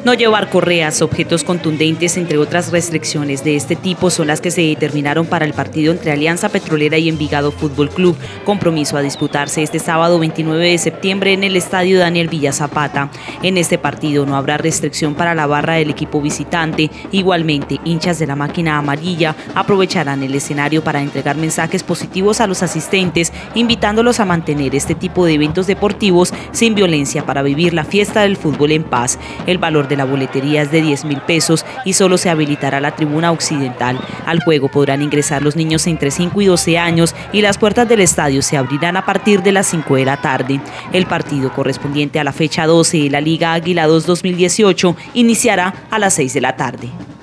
No llevar correas, objetos contundentes, entre otras restricciones de este tipo son las que se determinaron para el partido entre Alianza Petrolera y Envigado Fútbol Club, compromiso a disputarse este sábado 29 de septiembre en el estadio Daniel Villa Zapata. En este partido no habrá restricción para la barra del equipo visitante. Igualmente, hinchas de la máquina amarilla aprovecharán el escenario para entregar mensajes positivos a los asistentes, invitándolos a mantener este tipo de eventos deportivos sin violencia para vivir la fiesta del fútbol en paz. El valor de la boletería es de 10.000 pesos y solo se habilitará la tribuna occidental. Al juego podrán ingresar los niños entre 5 y 12 años y las puertas del estadio se abrirán a partir de las 5 de la tarde. El partido correspondiente a la fecha 12 de la Liga Águila 2 2018 iniciará a las 6 de la tarde.